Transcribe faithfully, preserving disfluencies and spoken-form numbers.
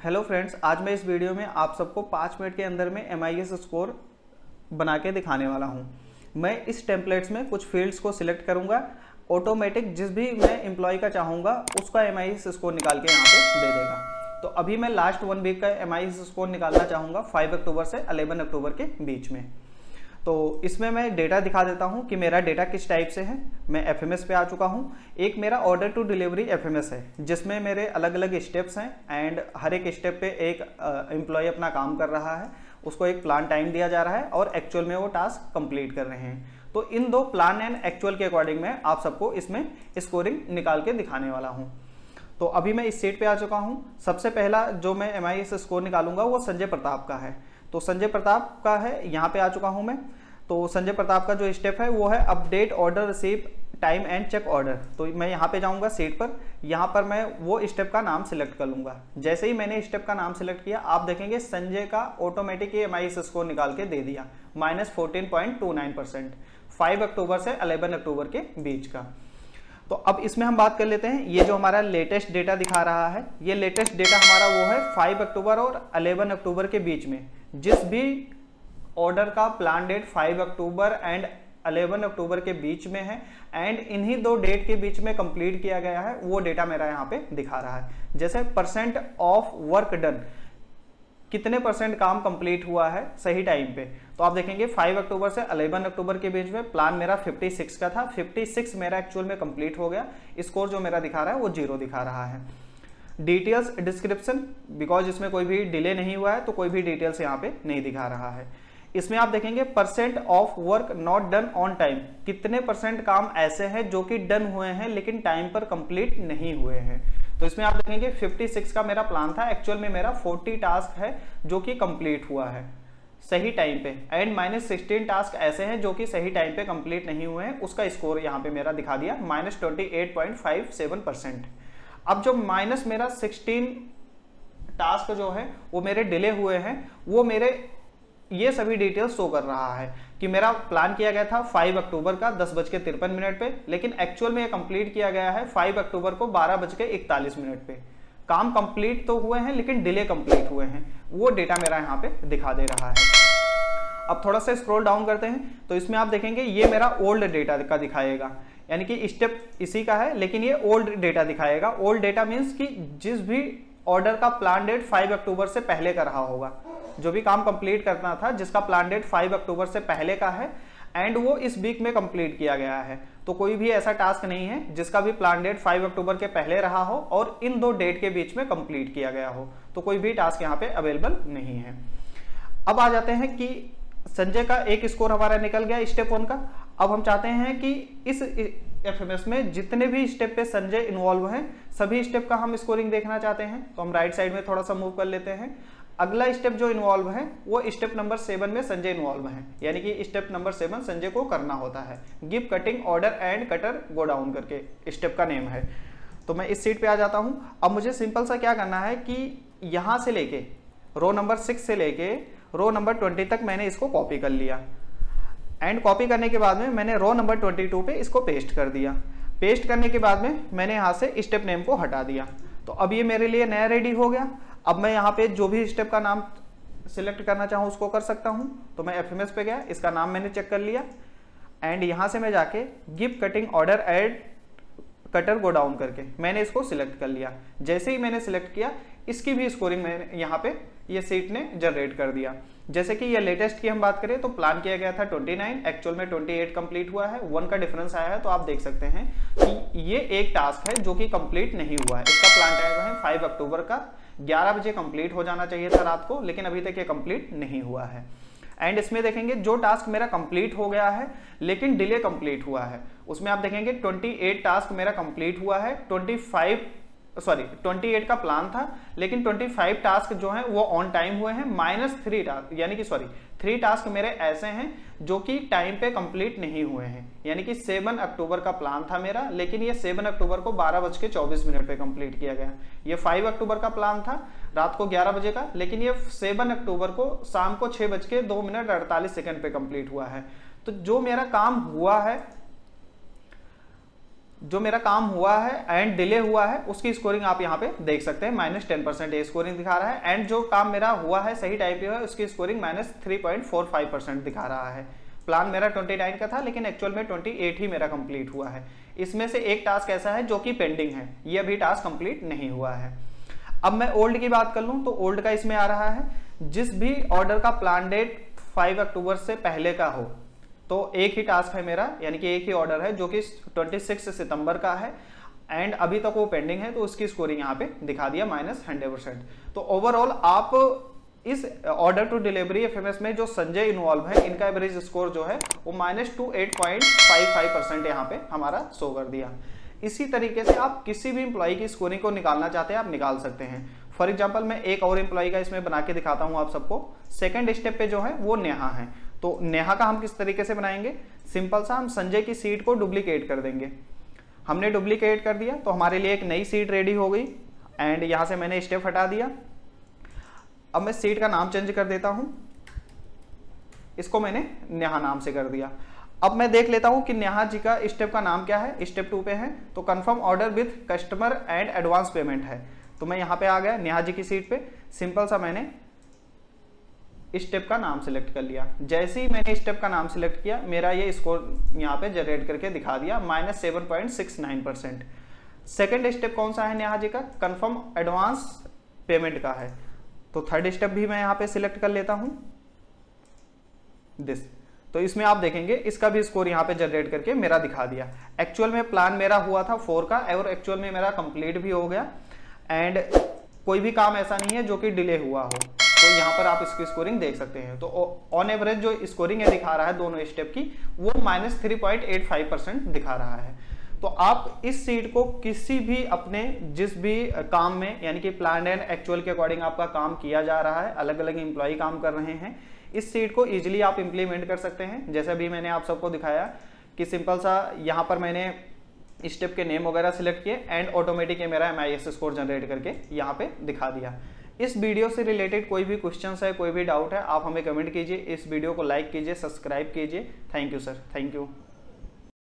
Hello friends, आज मैं इस वीडियो में आप सबको पाँच मिनट के अंदर में एम आई एस स्कोर बना के दिखाने वाला हूं। मैं इस टेम्पलेट्स में कुछ फील्ड्स को सिलेक्ट करूंगा, ऑटोमेटिक जिस भी मैं एम्प्लॉय का चाहूँगा उसका एम आई एस स्कोर निकाल के यहाँ पे दे देगा। तो अभी मैं लास्ट वन वीक का एम आई एस स्कोर निकालना चाहूँगा फाइव अक्टूबर से इलेवन अक्टूबर के बीच में। तो इसमें मैं डेटा दिखा देता हूं कि मेरा डेटा किस टाइप से है। मैं एफ एम एस पे आ चुका हूं। एक मेरा order to delivery F M S है जिसमें मेरे अलग अलग स्टेप्स हैं एंड हर एक स्टेप पे एक एम्प्लॉय अपना काम कर रहा है, उसको एक प्लान टाइम दिया जा रहा है और एक्चुअल में वो टास्क कंप्लीट कर रहे हैं। तो इन दो प्लान एंड एक्चुअल के अकॉर्डिंग मैं आप सबको इसमें स्कोरिंग निकाल के दिखाने वाला हूँ। तो अभी मैं इस सीट पे आ चुका हूँ। सबसे पहला जो मैं एम आई एस स्कोर निकालूंगा वो संजय प्रताप का है। तो संजय प्रताप का है, यहाँ पे आ चुका हूँ मैं। तो संजय प्रताप का जो स्टेप है वो है update order receive time and check order. तो मैं यहाँ पे जाऊँगा सीट पर, यहाँ पर मैं वो स्टेप का नाम सिलेक्ट कर लूँगा। जैसे ही मैंने स्टेप का नाम सिलेक्ट किया, आप देखेंगे संजय का automatic M I S score निकाल के दे दिया minus fourteen point two nine percent five October से इलेवन अक्टूबर के बीच का। तो अब इसमें हम बात कर लेते हैं। ये जो हमारा लेटेस्ट डेटा दिखा रहा है, ये लेटेस्ट डेटा हमारा वो है फाइव अक्टूबर और इलेवन अक्टूबर के बीच में जिस भी ऑर्डर का plan date five October and eleven October के बीच में है एंड इन्हीं दो डेट के बीच में कंप्लीट किया गया है, वो डेटा मेरा यहाँ पे दिखा रहा है। जैसे परसेंट ऑफ वर्क डन, कितने परसेंट काम कंप्लीट हुआ है सही टाइम पे। तो आप देखेंगे फाइव अक्टूबर से इलेवन अक्टूबर के बीच में प्लान मेरा फिफ्टी सिक्स का था, फिफ्टी सिक्स मेरा एक्चुअल में कंप्लीट हो गया। स्कोर जो मेरा दिखा रहा है वो जीरो दिखा रहा है। डिटेल्स डिस्क्रिप्शन, बिकॉज इसमें कोई भी डिले नहीं हुआ है तो कोई भी डिटेल्स यहाँ पे नहीं दिखा रहा है। इसमें आप देखेंगे percent of work not done on time, कितने परसेंट काम ऐसे हैं जो कि डन हुए हैं लेकिन टाइम पर कंप्लीट नहीं हुए हैं। तो इसमें आप देखेंगे फिफ्टी सिक्स का मेरा प्लान था, एक्चुअल में मेरा फोर्टी टास्क है जो कि कंप्लीट हुआ है सही टाइम पे एंड माइनस सिक्सटीन टास्क ऐसे हैं जो कि सही टाइम पे कंप्लीट नहीं हुए हैं। उसका स्कोर यहाँ पे मेरा दिखा दिया minus twenty eight point five seven percent. अब जो माइनस मेरा सिक्सटीन टास्क जो है वो मेरे डिले हुए हैं, वो मेरे ये सभी डिटेल्स शो कर रहा है कि मेरा प्लान किया गया था फाइव अक्टूबर का दस बज के तिरपन मिनट पे, लेकिन एक्चुअल में ये कंप्लीट किया गया है फाइव अक्टूबर को बारह बज के इकतालीस मिनट पे। काम कंप्लीट तो हुए हैं लेकिन डिले कंप्लीट हुए हैं, वो डेटा मेरा यहाँ पे दिखा दे रहा है। अब थोड़ा सा स्क्रॉल डाउन करते हैं तो इसमें आप देखेंगे ये मेरा ओल्ड डेटा का दिखाएगा, यानी कि स्टेप इसी का है लेकिन ये ओल्ड डेटा दिखाएगा। ओल्ड डेटा मीन्स कि जिस भी ऑर्डर का प्लान डेट फाइव अक्टूबर से पहले का रहा होगा, जो भी काम कंप्लीट करना था जिसका प्लान डेट फाइव अक्टूबर से पहले का है एंड वो इस वीक में कंप्लीट किया गया है। तो कोई भी ऐसा टास्क नहीं है जिसका भी प्लान डेट फाइव अक्टूबर के पहले रहा हो और इन दो डेट के बीच में कंप्लीट किया गया हो, तो कोई भी टास्क यहाँ पे अवेलेबल नहीं है। अब आ जाते हैं कि संजय का एक स्कोर हमारा निकल गया स्टेप वन का। अब हम चाहते हैं कि इस एफ एम एस में जितने भी स्टेप पे संजय इन्वॉल्व हैं सभी स्टेप का हम स्कोरिंग देखना चाहते हैं। तो हम राइट साइड में थोड़ा सा मूव कर लेते हैं। अगला स्टेप जो इन्वॉल्व है वो स्टेप नंबर सेवन में संजय इन्वॉल्व है, यानी कि स्टेप नंबर सेवन संजय को करना होता है। Give cutting order and cutter go down करके स्टेप का नेम है। तो मैं इस सीट पे आ जाता हूं। अब मुझे सिंपल सा क्या करना है कि यहां से लेके रो नंबर सिक्स से लेके रो नंबर ट्वेंटी तक मैंने इसको कॉपी कर लिया एंड कॉपी करने के बाद में मैंने रो नंबर ट्वेंटी टू पे इसको पेस्ट कर दिया। पेस्ट करने के बाद में मैंने यहाँ से स्टेप नेम को हटा दिया। तो अब ये मेरे लिए नया रेडी हो गया। अब मैं यहाँ पे जो भी स्टेप का नाम सिलेक्ट करना चाहूँ उसको कर सकता हूँ। तो मैं एफ एम एस पे गया, इसका नाम मैंने चेक कर लिया एंड यहाँ से मैं जाके give cutting order and cutter go down करके मैंने इसको सिलेक्ट कर लिया। जैसे ही मैंने सिलेक्ट किया इसकी भी स्कोरिंग मैंने यहाँ पे ये सीट ने जनरेट कर दिया। जैसे कि ये लेटेस्ट की हम बात करें तो प्लान किया गया था ट्वेंटी नाइन, एक्चुअल में ट्वेंटी एट कंप्लीट हुआ है, वन का डिफरेंस आया है। तो आप देख सकते हैं कि ये एक टास्क है जो कि कंप्लीट नहीं हुआ है। इसका प्लान टाइम है फाइव अक्टूबर का ग्यारह बजे कंप्लीट हो जाना चाहिए था रात को, लेकिन अभी तक ये कंप्लीट नहीं हुआ है। एंड इसमें देखेंगे जो टास्क मेरा कंप्लीट हो गया है लेकिन डिले कंप्लीट हुआ है, उसमें आप देखेंगे ट्वेंटी एट टास्क मेरा कंप्लीट हुआ है। Twenty five sorry twenty eight का प्लान था लेकिन ट्वेंटी फाइव टास्क जो हैं वो ऑन टाइम हुए हैं। माइनस थ्री टास्क यानी कि सॉरी थ्री टास्क मेरे ऐसे हैं जो कि टाइम पे कंप्लीट नहीं हुए हैं, यानी कि सेवन अक्टूबर का प्लान था मेरा लेकिन ये सेवन अक्टूबर को बारह बज के चौबीस मिनट पे कंप्लीट किया गया। ये फाइव अक्टूबर का प्लान था रात को ग्यारह बजे का, लेकिन ये सेवन अक्टूबर को शाम को छह बज के दो मिनट अड़तालीस सेकेंड पे कंप्लीट हुआ है। तो जो मेरा काम हुआ है जो मेरा काम हुआ है एंड डिले हुआ है उसकी स्कोरिंग आप यहाँ पे देख सकते हैं, माइनस टेन परसेंट ये स्कोरिंग दिखा रहा है। एंड जो काम मेरा हुआ है सही टाइम पे हुआ है उसकी scoring minus three point four five percent दिखा रहा है। प्लान मेरा उनतीस का था लेकिन एक्चुअल में अट्ठाईस ही मेरा कंप्लीट हुआ है। इसमें से एक टास्क ऐसा है जो कि पेंडिंग है, ये अभी टास्क कंप्लीट नहीं हुआ है। अब मैं ओल्ड की बात कर लूँ तो ओल्ड का इसमें आ रहा है, जिस भी ऑर्डर का प्लान डेट पाँच अक्टूबर से पहले का हो तो एक ही टास्क है मेरा, यानी कि एक ही ऑर्डर है जो कि छब्बीस सितंबर का है एंड अभी तक वो पेंडिंग है, तो उसकी स्कोरिंग यहाँ पे दिखा दिया माइनस हंड्रेड परसेंट। तो ओवरऑल आप इस ऑर्डर टू डिलीवरी एफएमएस में जो संजय इन्वॉल्व है इनका एवरेज स्कोर जो है वो minus two eight point five five percent यहाँ पे हमारा शो कर दिया। इसी तरीके से आप किसी भी इंप्लॉई की स्कोरिंग को निकालना चाहते हैं आप निकाल सकते हैं। फॉर एग्जाम्पल मैं एक और इंप्लॉई का इसमें बना के दिखाता हूँ आप सबको। सेकेंड स्टेप पे जो है वो नेहा है, तो नेहा का हम किस तरीके से बनाएंगे, सिंपल सा हम संजय की सीट को डुप्लीकेट कर देंगे। हमने डुप्लीकेट कर दिया तो हमारे लिए एक नई सीट रेडी हो गई एंड यहां से मैंने स्टेप हटा दिया। अब मैं सीट का नाम चेंज कर देता हूं, इसको मैंने नेहा नाम से कर दिया। अब मैं देख लेता हूं कि नेहा जी का स्टेप का नाम क्या है। स्टेप टू पे है तो confirm order with customer and advance payment है, तो मैं यहां पे आ गया नेहा जी की सीट पे। सिंपल सा मैंने स्टेप का नाम सिलेक्ट कर लिया। जैसे ही मैंने स्टेप का नाम सिलेक्ट किया मेरा ये स्कोर यहाँ पे जनरेट करके दिखा दिया minus seven point six nine percent. Second step कौन सा है नेहा जी का, कंफर्म एडवांस पेमेंट का है, तो थर्ड स्टेप भी मैं यहाँ पे सिलेक्ट कर लेता हूँ दिस। तो इसमें आप देखेंगे इसका भी स्कोर यहाँ पे जनरेट करके मेरा दिखा दिया। एक्चुअल में प्लान मेरा हुआ था फोर का और एक्चुअल में मेरा कंप्लीट भी हो गया एंड कोई भी काम ऐसा नहीं है जो कि डिले हुआ हो, तो यहाँ पर आप इसकी स्कोरिंग देख सकते हैं। तो ऑन एवरेज जो स्कोरिंग है दिखा रहा है दोनों स्टेप की वो minus three point eight five percent दिखा रहा है। तो आप इस सीट को किसी भी अपने जिस भी काम में, यानी कि प्लान एंड एक्चुअल के अकॉर्डिंग आपका काम किया जा रहा है, अलग अलग एम्प्लॉय काम कर रहे हैं, इस सीट को इजिली आप इम्प्लीमेंट कर सकते हैं। जैसे अभी मैंने आप सबको दिखाया कि सिंपल सा यहाँ पर मैंने स्टेप के नेम वगैरह सिलेक्ट किए एंड ऑटोमेटिक मेरा M I S score generate करके यहाँ पे दिखा दिया। इस वीडियो से रिलेटेड कोई भी क्वेश्चंस है, कोई भी डाउट है, आप हमें कमेंट कीजिए। इस वीडियो को लाइक कीजिए, सब्सक्राइब कीजिए। Thank you sir, thank you.